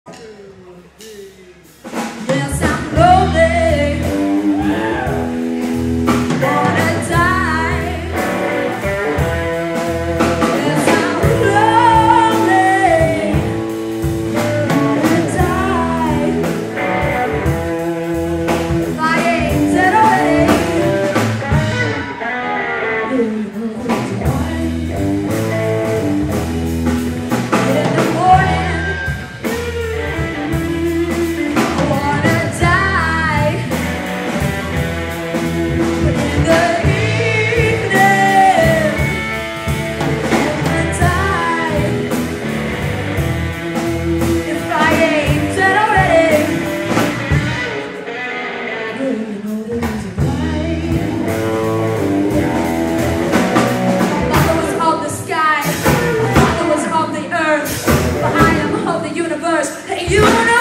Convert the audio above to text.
Yes, I'm lonely. Wanna die. Yes, I'm lonely. Wanna die. If I ain't dead already. In the morning, I wanna die. But in the evening, I wanna die. If I ain't dead already. You know the reason why. My father was of the sky, my father was of the earth, but I am of the universe. And you know